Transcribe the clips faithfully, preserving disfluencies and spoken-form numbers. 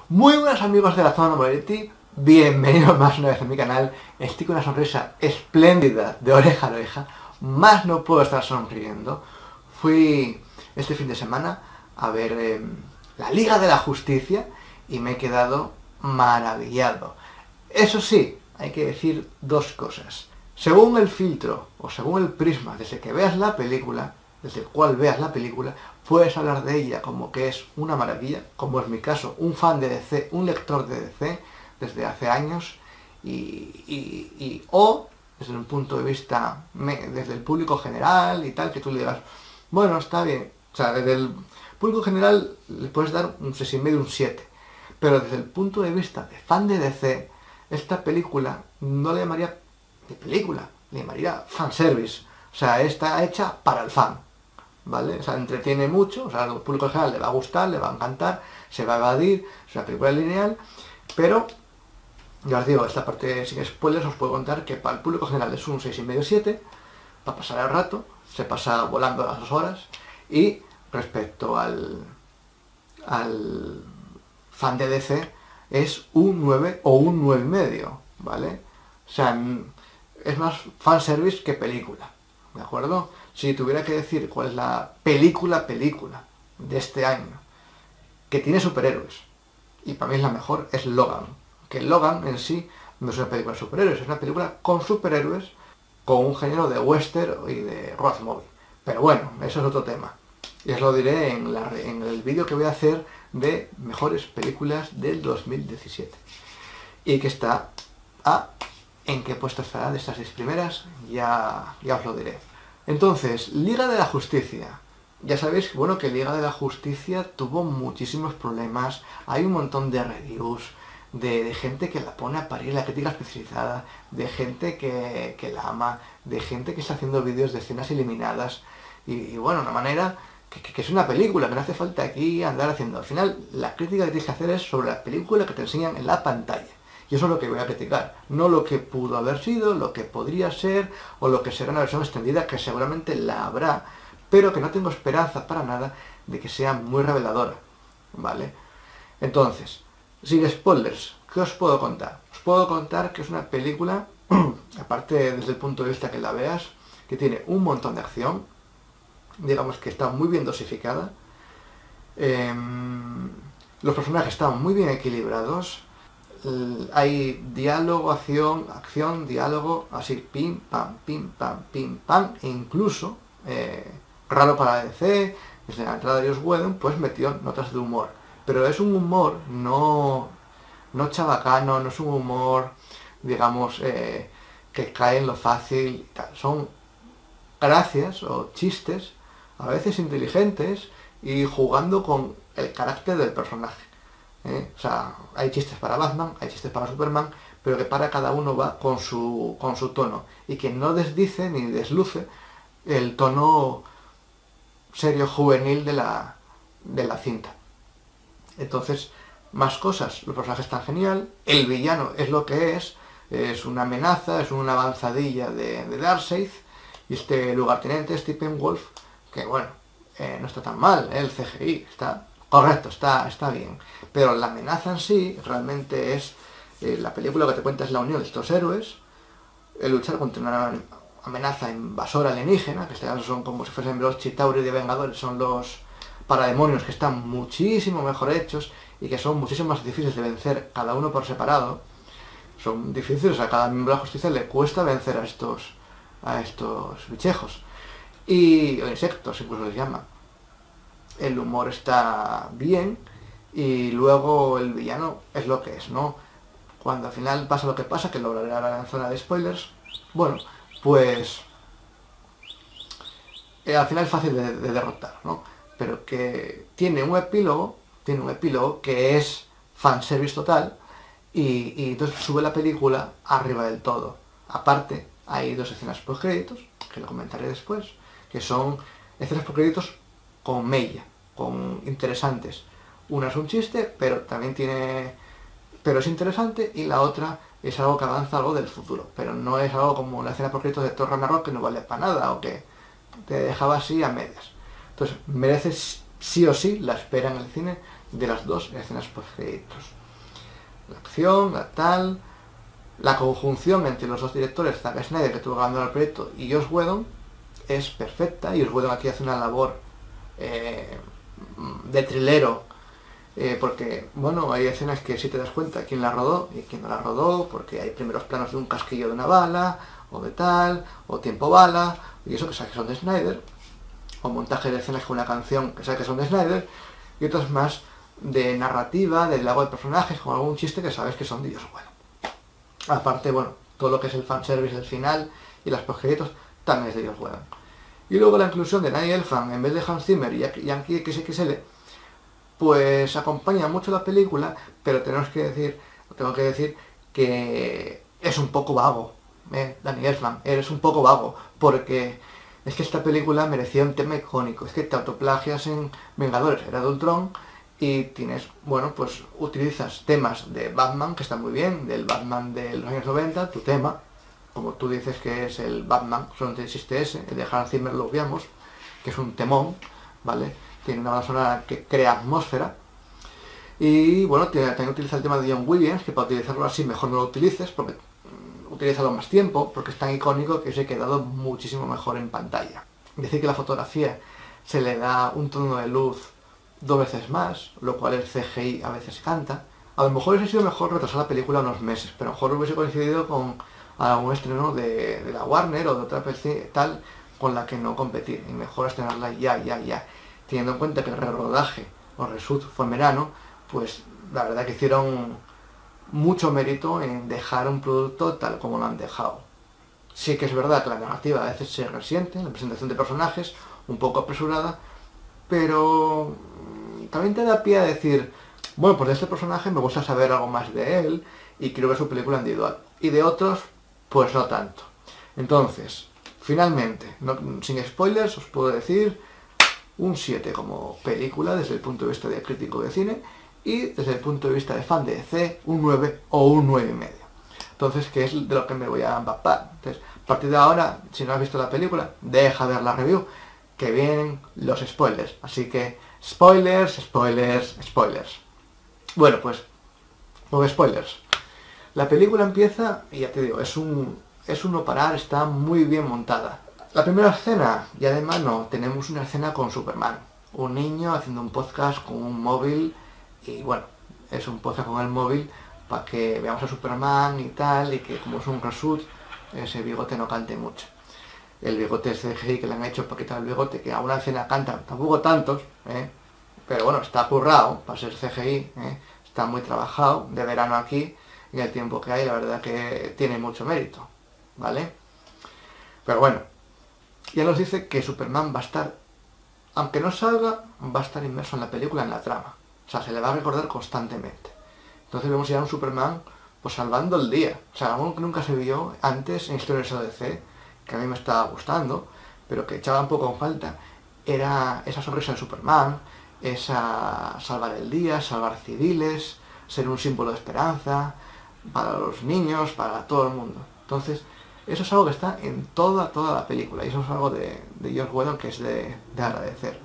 Muy buenos amigos de la zona Mobility, bienvenidos más una vez a mi canal. Estoy con una sonrisa espléndida de oreja a oreja, más no puedo estar sonriendo. Fui este fin de semana a ver eh, la Liga de la Justicia y me he quedado maravillado. Eso sí, hay que decir dos cosas. Según el filtro o según el prisma desde que veas la película, desde el cual veas la película, puedes hablar de ella como que es una maravilla, como es mi caso, un fan de D C, un lector de D C desde hace años, y, y, y o desde un punto de vista, me, desde el público general y tal, que tú le digas, bueno, está bien, o sea, desde el público general le puedes dar un seis y medio, un siete, pero desde el punto de vista de fan de D C, esta película no le llamaría de película, le llamaría fanservice, o sea, está hecha para el fan. ¿Vale? O sea, entretiene mucho, o sea, al público en general le va a gustar, le va a encantar, se va a evadir, es una película lineal, pero, ya os digo, esta parte sin spoilers os puedo contar que para el público general es un seis y medio, siete, para pasar el rato, se pasa volando las dos horas, y respecto al, al fan de D C, es un nueve o un nueve y medio, ¿vale? O sea, es más fanservice que película, ¿de acuerdo? Si tuviera que decir cuál es la película película de este año que tiene superhéroes, y para mí es la mejor, es Logan. Que Logan en sí no es una película de superhéroes, es una película con superhéroes, con un género de western y de road movie. Pero bueno, eso es otro tema. Y os lo diré en, la, en el vídeo que voy a hacer de mejores películas del dos mil diecisiete. Y que está a en qué puesto estará de estas seis primeras, ya, ya os lo diré. Entonces, Liga de la Justicia. Ya sabéis bueno, que Liga de la Justicia tuvo muchísimos problemas. Hay un montón de reviews, de, de gente que la pone a parir, la crítica especializada, de gente que, que la ama, de gente que está haciendo vídeos de escenas eliminadas. Y, y bueno, una manera que, que, que es una película, que no hace falta aquí andar haciendo. Al final, la crítica que tienes que hacer es sobre la película que te enseñan en la pantalla. Y eso es lo que voy a criticar, no lo que pudo haber sido, lo que podría ser, o lo que será una versión extendida, que seguramente la habrá, pero que no tengo esperanza para nada de que sea muy reveladora, ¿vale? Entonces, sin spoilers, ¿qué os puedo contar? Os puedo contar que es una película, aparte desde el punto de vista que la veas, que tiene un montón de acción, digamos que está muy bien dosificada, eh, los personajes están muy bien equilibrados, hay diálogo, acción, acción, diálogo, así, pim, pam, pim, pam, pim, pam, e incluso, eh, raro para D C, desde la entrada de Joss Whedon, pues metió notas de humor. Pero es un humor no, no chabacano, no es un humor, digamos, eh, que cae en lo fácil y tal. Son gracias o chistes, a veces inteligentes, y jugando con el carácter del personaje. ¿Eh? O sea, hay chistes para Batman, hay chistes para Superman, pero que para cada uno va con su, con su tono, y que no desdice ni desluce el tono serio juvenil de la, de la cinta. Entonces, más cosas, los personajes están genial, el villano es lo que es, es una amenaza, es una avanzadilla de, de Darkseid, y este lugarteniente Steppenwolf, que bueno, eh, no está tan mal, ¿eh? El C G I está correcto, está, está bien, pero la amenaza en sí realmente es, eh, la película que te cuenta es la unión de estos héroes, el luchar contra una amenaza invasora alienígena, que son como si fuesen los Chitauri de Vengadores, son los parademonios que están muchísimo mejor hechos y que son muchísimo más difíciles de vencer cada uno por separado. Son difíciles, a cada miembro de la justicia le cuesta vencer a estos, a estos bichejos, y, o insectos incluso les llaman. El humor está bien, y luego el villano es lo que es, ¿no? Cuando al final pasa lo que pasa, que lo hablaré ahora en zona de spoilers, bueno, pues eh, al final es fácil de, de derrotar, ¿no? Pero que tiene un epílogo, tiene un epílogo que es fanservice total, y, y entonces sube la película arriba del todo. Aparte, hay dos escenas post créditos, que lo comentaré después, que son escenas post créditos con mella, con interesantes. Una es un chiste, pero también tiene, pero es interesante, y la otra es algo que avanza algo del futuro, pero no es algo como la escena por créditos de Thor Ragnarok, que no vale para nada, o que te dejaba así a medias. Entonces, mereces sí o sí la espera en el cine de las dos escenas post-créditos. La acción, la tal, la conjunción entre los dos directores, Zack Snyder, que estuvo grabando el proyecto, y Joss Whedon, es perfecta, y Joss Whedon aquí hace una labor eh, de trilero, eh, porque, bueno, hay escenas que sí te das cuenta quién la rodó y quién no la rodó, porque hay primeros planos de un casquillo de una bala, o de tal, o tiempo bala, y eso que sabes que son de Snyder, o montaje de escenas con una canción que sabes que son de Snyder, y otras más de narrativa, del lago de personajes, con algún chiste que sabes que son de Joss Whedon. Aparte, bueno, todo lo que es el fanservice del final y los postcréditos también es de Joss Whedon. Y luego la inclusión de Danny Elfman en vez de Hans Zimmer y Yankee X X L, pues acompaña mucho la película, pero tenemos que decir, tengo que decir que es un poco vago, ¿eh? Danny Elfman, eres un poco vago, porque es que esta película merecía un tema icónico, es que te autoplagias en Vengadores, Era de Ultron, y tienes, bueno, pues utilizas temas de Batman, que está muy bien, del Batman de los años noventa, tu tema, como tú dices que es el Batman, solamente existe ese, el de Hans Zimmer lo obviamos, que es un temón, ¿vale? Tiene una banda sonora que crea atmósfera, y bueno, tiene, también utiliza el tema de John Williams, que para utilizarlo así mejor no lo utilices, porque um, utilízalo más tiempo, porque es tan icónico que se ha quedado muchísimo mejor en pantalla. Decir que la fotografía se le da un tono de luz dos veces más, lo cual el C G I a veces canta. A lo mejor hubiese sido mejor retrasar la película unos meses, pero a lo mejor hubiese coincidido con algún estreno de, de la Warner o de otra P C tal con la que no competir, y mejor estrenarla ya, ya, ya. Teniendo en cuenta que el re-rodaje o reshoot fue en verano, pues la verdad que hicieron mucho mérito en dejar un producto tal como lo han dejado. Sí que es verdad que la narrativa a veces se resiente, la presentación de personajes un poco apresurada, pero también te da pie a decir, bueno, pues de este personaje me gusta saber algo más de él y quiero ver su película individual. Y de otros, pues no tanto. Entonces, finalmente, no, sin spoilers, os puedo decir un siete como película desde el punto de vista de crítico de cine, y desde el punto de vista de fan de D C, un nueve o un nueve y medio. Entonces, ¿qué es de lo que me voy a empapar? Entonces, a partir de ahora, si no has visto la película, deja ver la review, que vienen los spoilers. Así que, spoilers, spoilers, spoilers. Bueno, pues, con spoilers. La película empieza, y ya te digo, es un, es un no parar, está muy bien montada. La primera escena, y además no, tenemos una escena con Superman. Un niño haciendo un podcast con un móvil, y bueno, es un podcast con el móvil para que veamos a Superman y tal, y que como es un reshoot, ese bigote no cante mucho. El bigote es C G I que le han hecho para quitar el bigote, que a una escena canta, tampoco tantos, ¿eh? Pero bueno, está currado para ser C G I, ¿eh? Está muy trabajado, de verano aquí, y el tiempo que hay, la verdad que tiene mucho mérito, ¿vale? Pero bueno, ya nos dice que Superman va a estar, aunque no salga, va a estar inmerso en la película, en la trama. O sea, se le va a recordar constantemente. Entonces vemos ya a un Superman pues salvando el día. O sea, algo que nunca se vio antes en historias de D C, que a mí me estaba gustando, pero que echaba un poco en falta, era esa sonrisa de Superman, esa salvar el día, salvar civiles, ser un símbolo de esperanza para los niños, para todo el mundo. Entonces, eso es algo que está en toda, toda la película, y eso es algo de, de Joss Whedon que es de, de agradecer.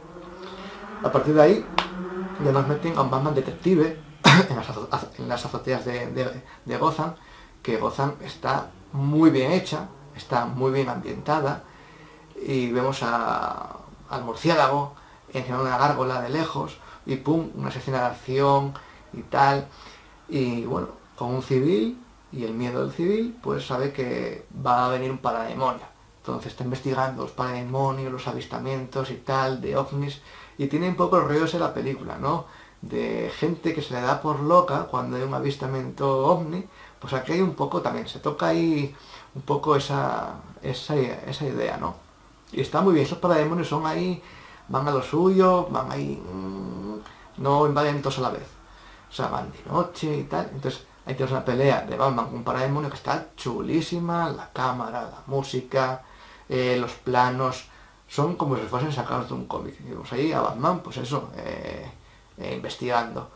A partir de ahí, ya nos meten a un Batman detective en, las en las azoteas de, de, de Gotham, que Gotham está muy bien hecha, está muy bien ambientada, y vemos a, al murciélago encima de una gárgola de lejos, y pum, una escena de acción y tal, y bueno, con un civil, y el miedo del civil, pues sabe que va a venir un parademonio. Entonces está investigando los parademonios, los avistamientos y tal, de ovnis, y tiene un poco los rollos de la película, ¿no? De gente que se le da por loca cuando hay un avistamiento ovni, pues aquí hay un poco también, se toca ahí un poco esa, esa, esa idea, ¿no? Y está muy bien, esos parademonios son ahí, van a lo suyo, van ahí, mmm, no invaden todos a la vez. O sea, van de noche y tal, entonces ahí tenemos una pelea de Batman con un parademonio que está chulísima, la cámara, la música, eh, los planos, son como si fuesen sacados de un cómic. Y vemos ahí a Batman, pues eso, eh, eh, investigando.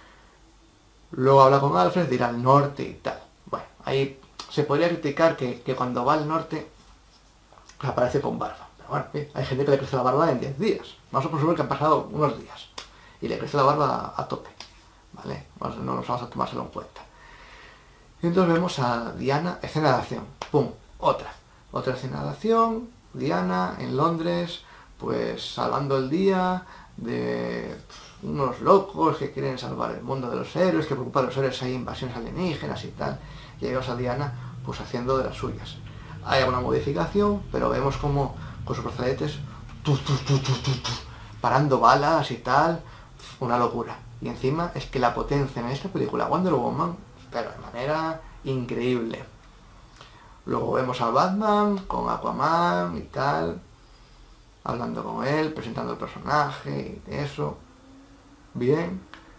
Luego habla con Alfred de ir al norte y tal. Bueno, ahí se podría criticar que, que cuando va al norte aparece con barba. Pero bueno, hay gente que le crece la barba en diez días. Vamos a presumir que han pasado unos días. y le crece la barba a, a tope, ¿vale? Bueno, no nos vamos a tomárselo en cuenta. Y entonces vemos a Diana, escena de acción, ¡pum! Otra, otra escena de acción, Diana en Londres, pues salvando el día de unos locos que quieren salvar el mundo de los héroes, que preocupan a los héroes, hay invasiones alienígenas y tal. Y ahí vemos a Diana pues haciendo de las suyas. Hay alguna modificación, pero vemos como con sus brazaletes tu, tu, tu, tu, tu, tu, parando balas y tal, una locura. Y encima es que la potencia en esta película Wonder Woman, pero de manera increíble. Luego vemos al Batman con Aquaman y tal, hablando con él, presentando el personaje y eso. Bien.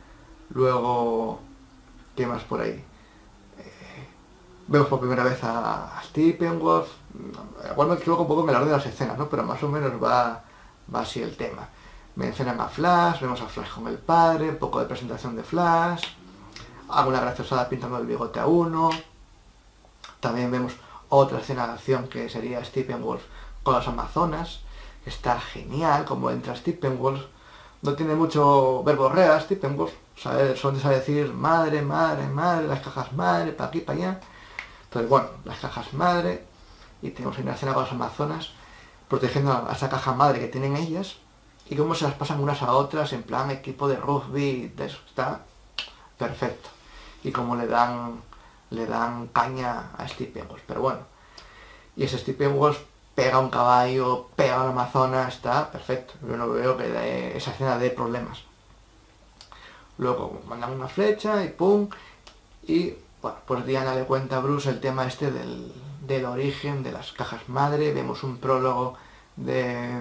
Luego, ¿qué más por ahí? Eh, vemos por primera vez a, a Steppenwolf. Igual me equivoco un poco en el orden de las escenas, ¿no? Pero más o menos va, va así el tema. Mencionan a Flash, vemos a Flash con el padre, un poco de presentación de Flash, alguna graciosada pintando el bigote a uno. También vemos otra escena de acción que sería Steppenwolf con las Amazonas, que está genial como entra Steppenwolf. No tiene mucho verborrea Steppenwolf, ¿sabes? Solo sabe decir madre, madre, madre, las cajas madre, para aquí, para allá. Entonces, bueno, las cajas madre, y tenemos una escena con las Amazonas protegiendo a esa caja madre que tienen ellas, y cómo se las pasan unas a otras en plan equipo de rugby, de eso, está perfecto. Y cómo le dan, le dan caña a Steppenwolf, pero bueno. Y ese Steppenwolf pega un caballo, pega a la Amazona, está perfecto. Yo no veo que de esa escena dé problemas. Luego mandan una flecha y pum. Y bueno, pues Diana le cuenta a Bruce el tema este del, del origen de las cajas madre. Vemos un prólogo de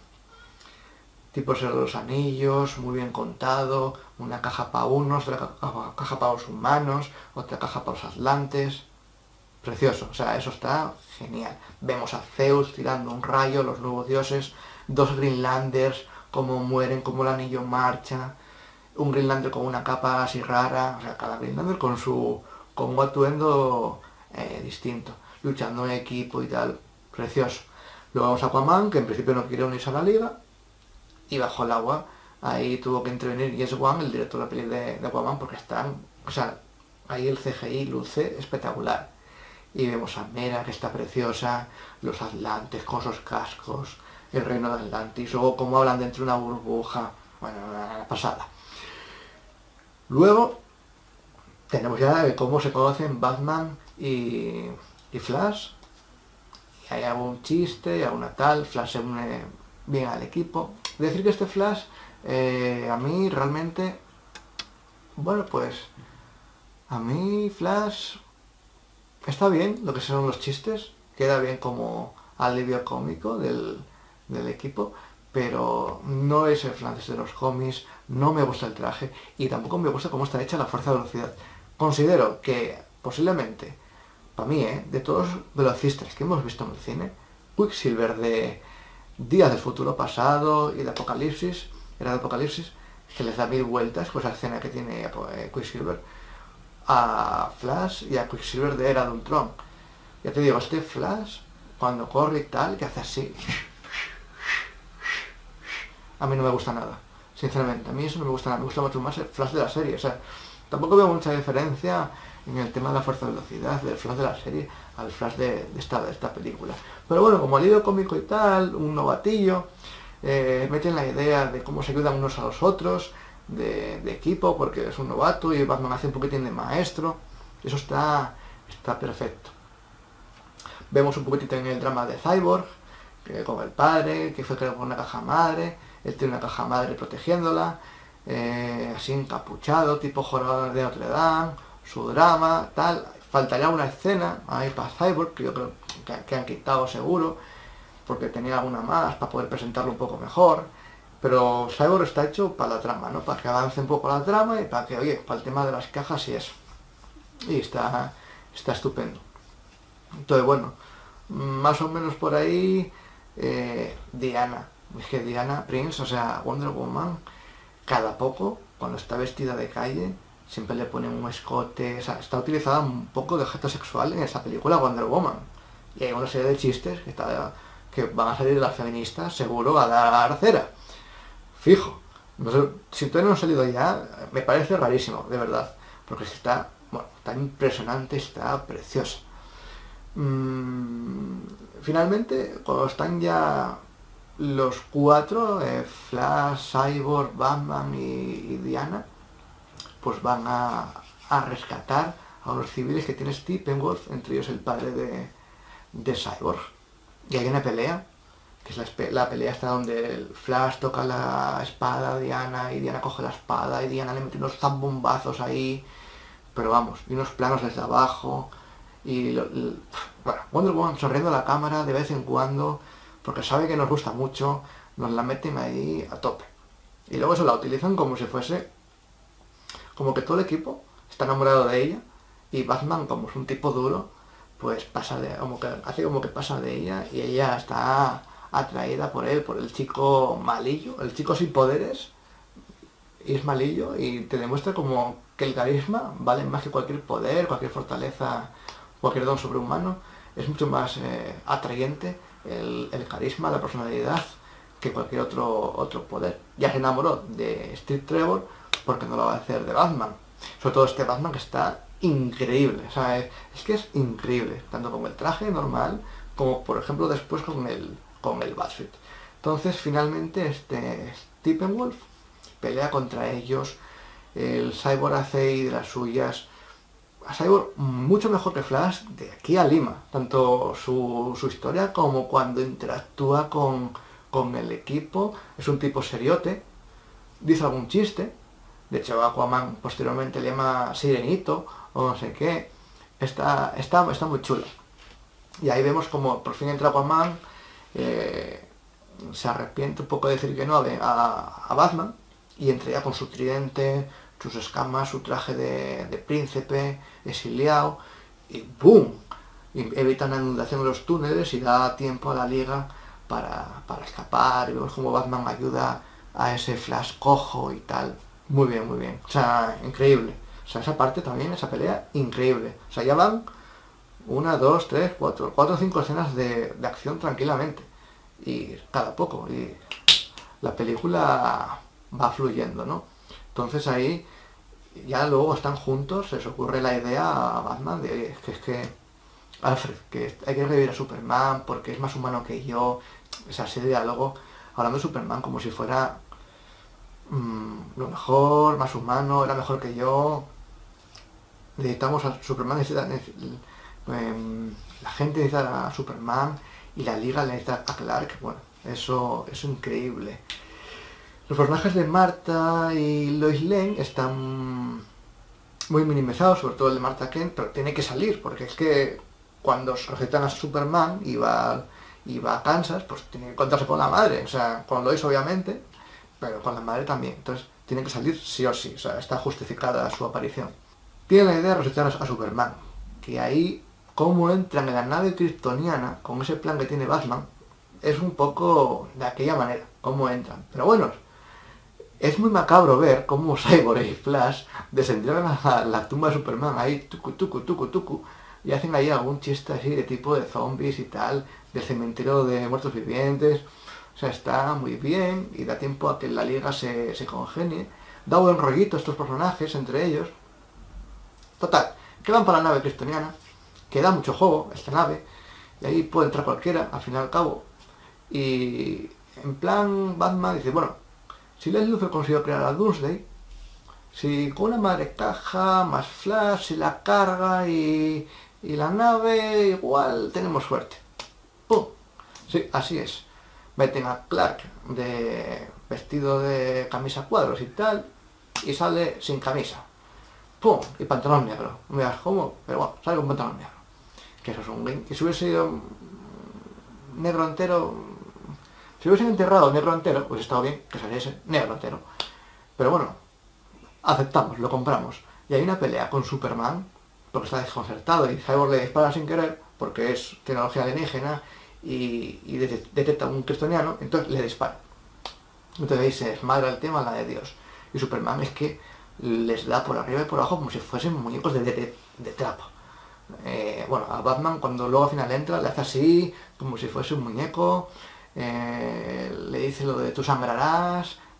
tipo Señor de los Anillos, muy bien contado. Una caja para unos, otra caja para los humanos, otra caja para los atlantes. Precioso, o sea, eso está genial. Vemos a Zeus tirando un rayo, los nuevos dioses, dos Greenlanders, cómo mueren, cómo el anillo marcha, un Greenlander con una capa así rara, o sea, cada Greenlander con su con un atuendo eh, distinto, luchando en equipo y tal, precioso. Luego vamos a Aquaman, que en principio no quiere unirse a la liga, y bajo el agua, ahí tuvo que intervenir James Wan, el director de la peli de, de Aquaman, porque están, o sea, ahí el C G I luce espectacular. Y vemos a Mera, que está preciosa, los Atlantes con sus cascos, el reino de Atlantis, luego cómo hablan dentro de una burbuja, bueno, una pasada. Luego tenemos ya cómo se conocen Batman y, y Flash, y hay algún chiste, alguna tal, Flash se une bien al equipo. Decir que este Flash, eh, a mí realmente, bueno pues, a mí Flash está bien lo que son los chistes, queda bien como alivio cómico del, del equipo, pero no es el Flash de los cómics, no me gusta el traje y tampoco me gusta cómo está hecha la fuerza de velocidad. Considero que posiblemente, para mí, ¿eh? de todos los velocistas que hemos visto en el cine, Quicksilver de Días del Futuro Pasado y de Apocalipsis, era de Apocalipsis, que les da mil vueltas, pues la escena que tiene eh, Quicksilver, a Flash y a Quicksilver de Era de Ultron. Ya te digo, este Flash, cuando corre y tal, que hace así, a mí no me gusta nada, sinceramente, a mí eso no me gusta nada, me gusta mucho más el Flash de la serie, o sea, tampoco veo mucha diferencia en el tema de la fuerza de velocidad del Flash de la serie al Flash de, de, esta, de esta película. Pero bueno, como alivio cómico y tal, un novatillo, eh, meten la idea de cómo se ayudan unos a los otros, De, de equipo, porque es un novato y Batman hace un poquitín de maestro. Eso está, está perfecto. Vemos un poquitito en el drama de Cyborg, que con el padre, que fue creado con una caja madre, él tiene una caja madre protegiéndola, eh, así encapuchado, tipo Jorobado de Notre Dame, su drama, tal. Faltaría una escena ahí para Cyborg, que yo creo que, que han quitado seguro, porque tenía alguna más para poder presentarlo un poco mejor. Pero Cyborg está hecho para la trama, ¿no? Para que avance un poco la trama y para que, oye, para el tema de las cajas y eso. Y está, está estupendo. Entonces, bueno, más o menos por ahí, eh, Diana. Es que Diana Prince, o sea, Wonder Woman, cada poco, cuando está vestida de calle, siempre le ponen un escote. O sea, está utilizada un poco de objeto sexual en esa película Wonder Woman. Y hay una serie de chistes que, está, que van a salir de las feministas, seguro, a dar cera. Fijo, No sé, si todavía no han salido ya, me parece rarísimo, de verdad. Porque está, bueno, tan impresionante, está preciosa. Mm, finalmente, cuando están ya los cuatro, eh, Flash, Cyborg, Batman y, y Diana, pues van a, a rescatar a los civiles que tiene Steppenwolf, entre ellos el padre de, de Cyborg. Y hay una pelea, que es la, la pelea esta donde el Flash toca la espada a Diana y Diana coge la espada y Diana le mete unos zambombazos ahí, pero vamos, y unos planos desde abajo, y lo, lo, bueno, Wonder Woman sonriendo a la cámara de vez en cuando, porque sabe que nos gusta mucho, nos la meten ahí a tope. Y luego eso la utilizan como si fuese, como que todo el equipo está enamorado de ella, y Batman, como es un tipo duro, pues pasa de, como que hace como que pasa de ella, y ella está atraída por él, por el chico malillo, el chico sin poderes, y es malillo, y te demuestra como que el carisma vale más que cualquier poder, cualquier fortaleza, cualquier don sobrehumano. Es mucho más eh, atrayente el, el carisma, la personalidad, que cualquier otro, otro poder. Ya se enamoró de Steve Trevor, porque no lo va a hacer de Batman. Sobre todo este Batman que está increíble, o sea, es, es que es increíble, tanto con el traje normal, como por ejemplo después con el, con el Batfit. Entonces finalmente este Steppenwolf pelea contra ellos, el Cyborg hace ahí de las suyas, a Cyborg mucho mejor que Flash de aquí a Lima, tanto su, su historia como cuando interactúa con, con el equipo, es un tipo seriote, dice algún chiste, de hecho Aquaman posteriormente le llama Sirenito o no sé qué, está, está, está muy chula. Y ahí vemos como por fin entra Aquaman, eh, se arrepiente un poco de decir que no a, a Batman, y entra ya con su tridente, sus escamas, su traje de, de príncipe, exiliado, y ¡boom! Y evita una inundación de los túneles y da tiempo a la Liga para, para escapar, y vemos como Batman ayuda a ese Flash cojo y tal. Muy bien, muy bien. O sea, increíble. O sea, esa parte también, esa pelea, increíble. O sea, ya van una, dos, tres, cuatro, cuatro o cinco escenas de, de acción tranquilamente. Y cada poco. Y la película va fluyendo, ¿no? Entonces ahí ya luego están juntos, se les ocurre la idea a Batman de, oye, que es que Alfred, que hay que revivir a Superman porque es más humano que yo, o sea, ese diálogo, hablando de Superman como si fuera mmm, lo mejor, más humano, era mejor que yo, necesitamos a Superman, necesita, necesita, eh, la gente necesita a Superman y la Liga necesita a Clark, bueno, eso es increíble. Los personajes de Martha y Lois Lane están muy minimizados, sobre todo el de Martha Kent, pero tiene que salir, porque es que cuando recetan a Superman y va, y va a Kansas, pues tiene que encontrarse con la madre, o sea, con Lois obviamente, pero con la madre también, entonces tiene que salir sí o sí, o sea, está justificada su aparición. Tiene la idea de resetar a Superman, que ahí, cómo entran en la nave kryptoniana, con ese plan que tiene Batman, es un poco de aquella manera, cómo entran, pero bueno, es muy macabro ver cómo Cyborg y Flash descendieron a la, la tumba de Superman ahí, tucu, tucu, tucu, tucu, y hacen ahí algún chiste así de tipo de zombies y tal, del cementerio de muertos vivientes. O sea, está muy bien y da tiempo a que la Liga se, se congenie. Da buen rollito estos personajes entre ellos. Total, que van para la nave kryptoniana, que da mucho juego esta nave, y ahí puede entrar cualquiera, al fin y al cabo. Y en plan Batman dice, bueno, si Lex Luthor consiguió crear a Doomsday, si con una madre caja, más Flash, si la carga y, y la nave, igual tenemos suerte. ¡Pum! Sí, así es. Meten a Clark de vestido de camisa cuadros y tal, y sale sin camisa. ¡Pum! Y pantalón negro. No me digas cómo, pero bueno, sale con pantalón negro. Que eso es un game. Que si hubiese sido negro entero... Si hubiesen enterrado negro entero, pues estaba bien que saliese negro entero. Pero bueno, aceptamos, lo compramos. Y hay una pelea con Superman, porque está desconcertado y Cyborg le dispara sin querer, porque es tecnología alienígena y, y detecta un kryptoniano, entonces le dispara. Entonces ahí se desmadra el tema, la de Dios. Y Superman es que les da por arriba y por abajo como si fuesen muñecos de, de, de trapo. Eh, bueno, a Batman cuando luego al final entra, le hace así, como si fuese un muñeco. Eh, le dice lo de tú sangrarás,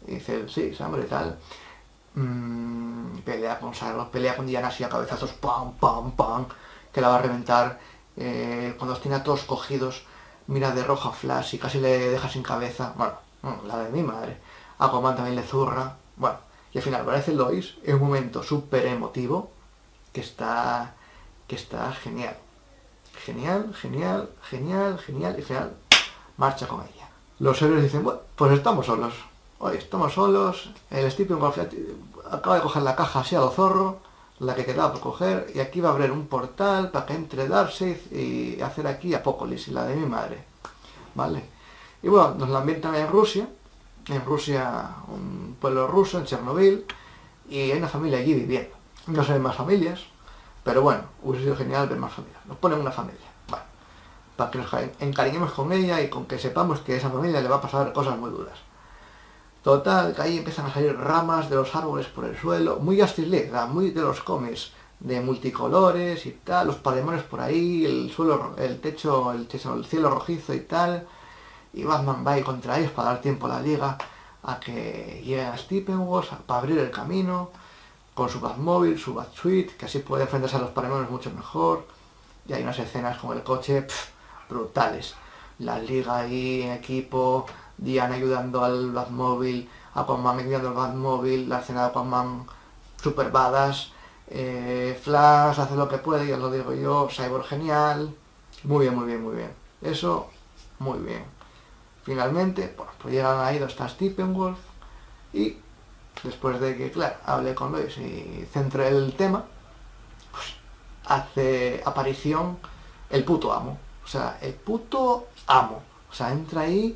Y dice, sí, sangre y tal. Mm, pelea con Cyborg, pelea con Diana así a cabezazos, pam, pam, pam, que la va a reventar. Eh, cuando los tiene a todos cogidos, mira de rojo a Flash y casi le deja sin cabeza. Bueno, no, la de mi madre. Aquaman también le zurra. Bueno, y al final aparece Lois en un momento súper emotivo que está, que está genial. Genial, genial, genial, genial. Y al final marcha con ella. Los héroes dicen, bueno, pues estamos solos. Hoy estamos solos. El Steppenwolf acaba de coger la caja así a lo zorro, la que quedaba por coger, y aquí va a abrir un portal para que entre Darkseid y hacer aquí Apokolips, la de mi madre. ¿Vale? Y bueno, nos la ambientan en Rusia. En Rusia, un pueblo ruso, en Chernobyl, y hay una familia allí viviendo. No se ven más familias, pero bueno, hubiese sido genial ver más familias. Nos ponen una familia, bueno, para que nos encariñemos con ella y con que sepamos que a esa familia le va a pasar cosas muy duras. Total, que ahí empiezan a salir ramas de los árboles por el suelo, muy Justice League, muy de los cómics, de multicolores y tal, los pademones por ahí, el suelo, el techo, el techo, el cielo rojizo y tal, y Batman va a ir contra ellos para dar tiempo a la liga a que lleguen a Steppenwolf para abrir el camino, con su Batmóvil, su Batsuite, que así puede enfrentarse a los pademones mucho mejor, y hay unas escenas con el coche pff, brutales, la liga ahí en equipo, Diana ayudando al Batmóvil, Aquaman ayudando al Batmóvil, la escena de Aquaman super badass, eh, Flash hace lo que puede, ya lo digo yo, Cyborg genial, muy bien, muy bien, muy bien, eso, muy bien. Finalmente, bueno, pues llegan ahí dos hasta Steppenwolf y después de que, claro, hable con Lois y centre el tema, pues hace aparición el puto amo, o sea, el puto amo, o sea, entra ahí,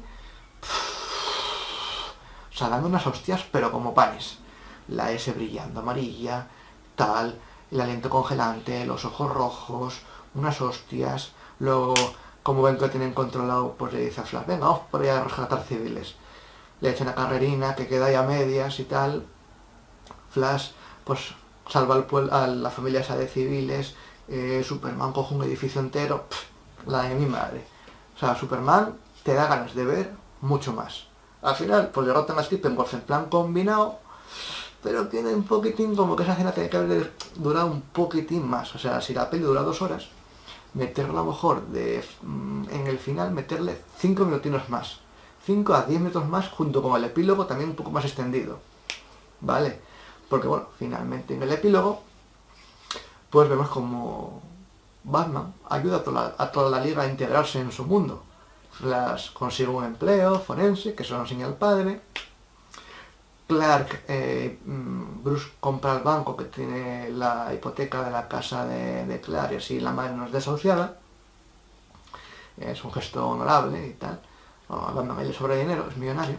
o sea, dando unas hostias, pero como panes. La S brillando amarilla, tal, el aliento congelante, los ojos rojos, unas hostias. Luego, como ven que lo tienen controlado, pues le dice a Flash, venga, vamos por ahí a rescatar civiles. Le echan a carrerina, que queda ahí a medias y tal. Flash, pues, salva al pueblo, a la familia esa de civiles. Eh, Superman coge un edificio entero. Pff, la de mi madre. O sea, Superman te da ganas de ver mucho más. Al final, pues derrotan a Steppenwolf en plan combinado, pero tiene un poquitín, como que esa escena tiene que haber durado un poquitín más. O sea, si la peli dura dos horas, meterla a lo mejor de, en el final, meterle cinco minutinos más. cinco a diez minutos más, junto con el epílogo también un poco más extendido. ¿Vale? Porque bueno, finalmente en el epílogo, pues vemos como Batman ayuda a toda la, a toda la liga a integrarse en su mundo. Flash consigue un empleo forense, que se lo enseña el padre. Clark, eh, Bruce compra el banco que tiene la hipoteca de la casa de, de Clark y así la madre no es desahuciada. Es un gesto honorable y tal. A Batman le sobra dinero, es millonario.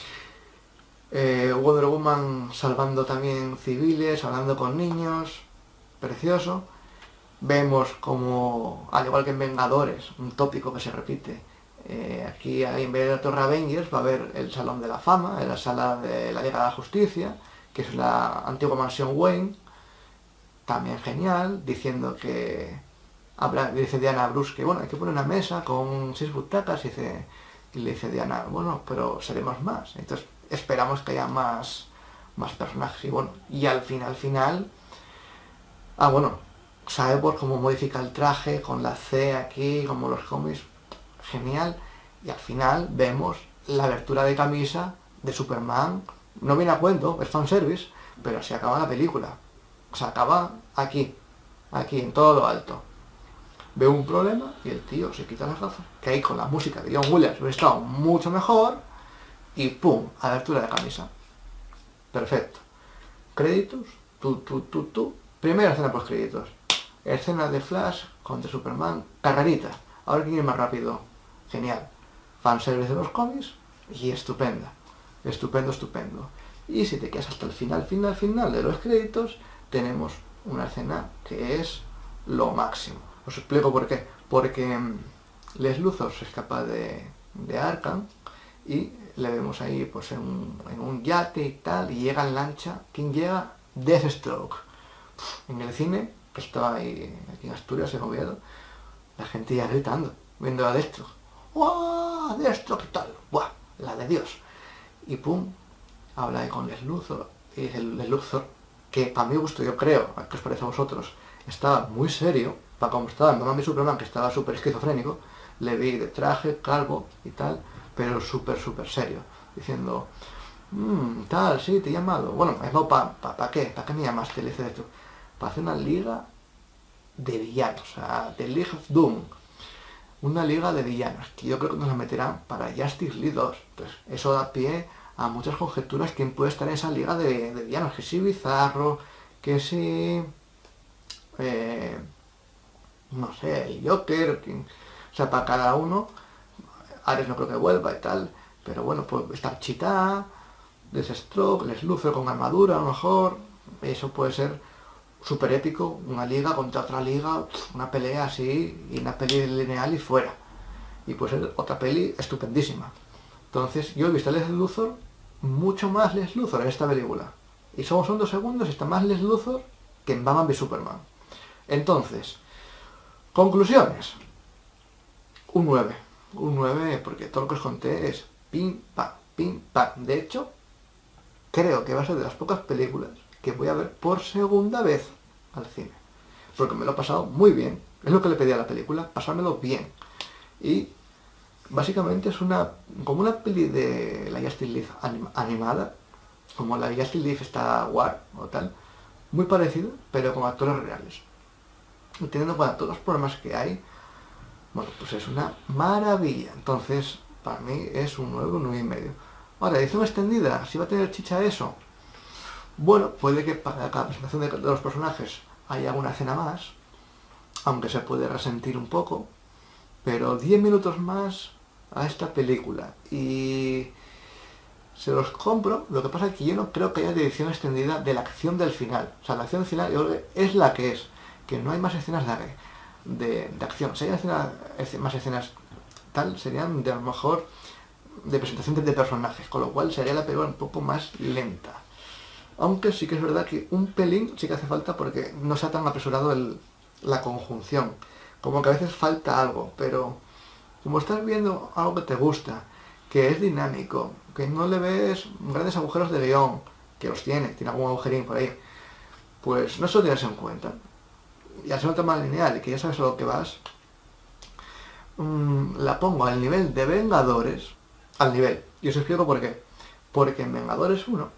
Eh, Wonder Woman salvando también civiles, hablando con niños. Precioso. Vemos como, al igual que en Vengadores, un tópico que se repite, Eh, aquí en vez de la Torre Avengers va a haber el Salón de la Fama, la sala de la Liga de la Justicia, que es la antigua mansión Wayne, también genial, diciendo que, habla, dice Diana a Bruce que bueno, hay que poner una mesa con seis butacas, y, dice, y le dice Diana, bueno, pero seremos más, entonces esperamos que haya más, más personajes, y bueno, y al final, al final, ah bueno, Cyborg como modifica el traje, con la C aquí, como los cómics, genial, y al final vemos la abertura de camisa de Superman, no viene a cuento, es fanservice, pero se acaba la película, se acaba aquí, aquí, en todo lo alto. Veo un problema y el tío se quita las gafas, que ahí con la música de John Williams hubiera estado mucho mejor, y pum, abertura de camisa. Perfecto. Créditos, tú, tú, tú, tú, primera escena post créditos, escena de Flash contra Superman, carrerita, ahora quién es más rápido. Genial, fanservice de los cómics y estupenda, estupendo, estupendo. Y si te quedas hasta el final, final, final de los créditos, tenemos una escena que es lo máximo. Os explico por qué. Porque Les Luthor se escapa de, de Arkham y le vemos ahí pues en un, en un yate y tal, y llega en lancha. ¿Quién llega? Deathstroke. En el cine, que estaba ahí, aquí en Asturias, en Oviedo, la gente ya gritando, viendo a Deathstroke. ¡Wow! Deathstroke y tal. ¡Buah! La de Dios. Y pum, habla ahí con Lex Luthor, y dice Lex Luthor, que para mi gusto, yo creo, ¿qué os parece a vosotros? Estaba muy serio, para como estaba en Batman v Superman, que estaba súper esquizofrénico, le vi de traje, calvo y tal, pero súper, súper serio, diciendo, mmm, tal, sí, te he llamado. Bueno, me he llamado para pa, pa qué, ¿para qué me llamaste? Le dice esto, para hacer una liga de villanos, o sea, de League of Doom, una liga de villanos, que yo creo que nos la meterán para Justice League dos. Entonces, eso da pie a muchas conjeturas quién puede estar en esa liga de, de villanos, que si Bizarro, que si... Eh, no sé, el Joker, que, o sea, para cada uno, Ares no creo que vuelva y tal, pero bueno, pues estar Cheetah, Deathstroke, Lex Luthor con armadura a lo mejor, eso puede ser súper épico, una liga contra otra liga, una pelea así, y una peli lineal y fuera. Y puede ser otra peli estupendísima. Entonces, yo he visto a Lex Luthor, mucho más Lex Luthor en esta película. Y solo son dos segundos y está más Lex Luthor que en Batman v Superman. Entonces, conclusiones. Un nueve. Un nueve porque todo lo que os conté es pim, pam, pim, pam. De hecho, creo que va a ser de las pocas películas que voy a ver por segunda vez al cine. Porque me lo he pasado muy bien. Es lo que le pedí a la película, pasármelo bien. Y básicamente es una como una peli de la Justice League anim, animada, como la Justice League Star Wars o tal, muy parecido, pero con actores reales. Y teniendo en cuenta todos los problemas que hay, bueno, pues es una maravilla. Entonces, para mí es un nueve, un nueve y medio. Ahora, edición extendida, ¿si va a tener chicha eso? Bueno, puede que para cada presentación de, de los personajes haya alguna escena más, aunque se puede resentir un poco, pero diez minutos más a esta película. Y se los compro, lo que pasa es que yo no creo que haya edición extendida de la acción del final. O sea, la acción final yo creo que es la que es, que no hay más escenas de, de, de acción. Si hay escenas, más escenas tal, serían de a lo mejor de presentación de personajes, con lo cual sería la película un poco más lenta. Aunque sí que es verdad que un pelín sí que hace falta porque no sea tan apresurado el, la conjunción. Como que a veces falta algo, pero como estás viendo algo que te gusta, que es dinámico, que no le ves grandes agujeros de guión, que los tiene, tiene algún agujerín por ahí, pues no se lo tienes en cuenta. Y al ser un tema lineal y que ya sabes a lo que vas, mmm, la pongo al nivel de Vengadores, al nivel, y os explico por qué. Porque en Vengadores uno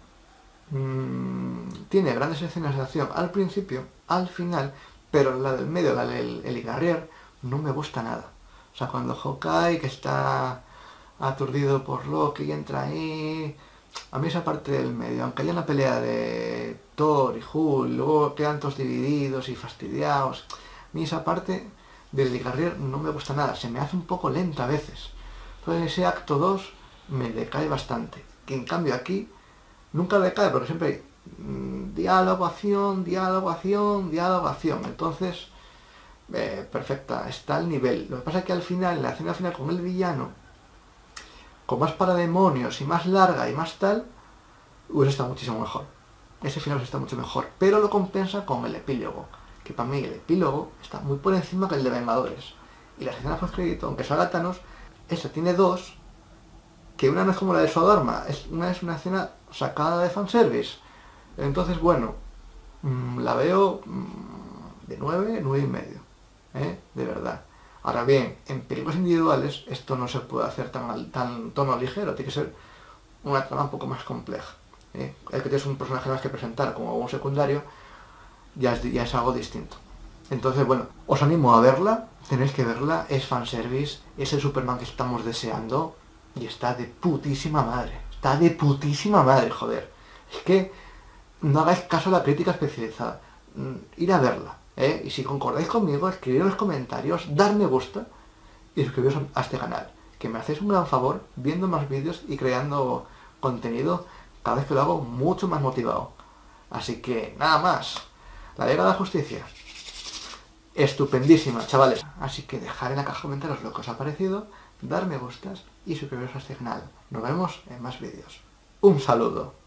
mmm, tiene grandes escenas de acción al principio, al final, pero la del medio, la del el Igarrier, no me gusta nada. O sea, cuando Hawkeye, que está aturdido por Loki, y entra ahí, a mí esa parte del medio, aunque haya una pelea de Thor y Hulk, luego quedan todos divididos y fastidiados, a mí esa parte del Igarrier no me gusta nada, se me hace un poco lenta a veces. Entonces ese acto dos me decae bastante, que en cambio aquí nunca decae, porque siempre hay mmm, diálogo, acción, diálogo, acción, diálogo, acción. Entonces, eh, perfecta, está al nivel. Lo que pasa es que al final, en la escena final con el villano, con más parademonios y más larga y más tal, hubiese estado muchísimo mejor. Ese final está mucho mejor, pero lo compensa con el epílogo, que para mí el epílogo está muy por encima que el de Vengadores. Y las escenas post crédito, aunque salga Thanos, esa tiene dos, que una no es como la de Sodorma, es, una es una escena sacada de fanservice. Entonces, bueno, mmm, la veo mmm, de nueve, nueve y medio, ¿eh? De verdad. Ahora bien, en películas individuales esto no se puede hacer tan, tan tono ligero, tiene que ser una trama un poco más compleja, ¿eh? El que tienes un personaje más que presentar como un secundario ya es, ya es algo distinto. Entonces, bueno, os animo a verla, tenéis que verla, es fanservice, es el Superman que estamos deseando y está de putísima madre, está de putísima madre, joder. Es que no hagáis caso a la crítica especializada, ir a verla, ¿eh? Y si concordáis conmigo, escribid en los comentarios, dar me gusta y suscribiros a este canal, que me hacéis un gran favor viendo más vídeos y creando contenido cada vez que lo hago mucho más motivado. Así que nada más, la Liga de la Justicia, estupendísima, chavales. Así que dejad en la caja de comentarios lo que os ha parecido, dar me gustas y suscribiros a este canal. Nos vemos en más vídeos. Un saludo.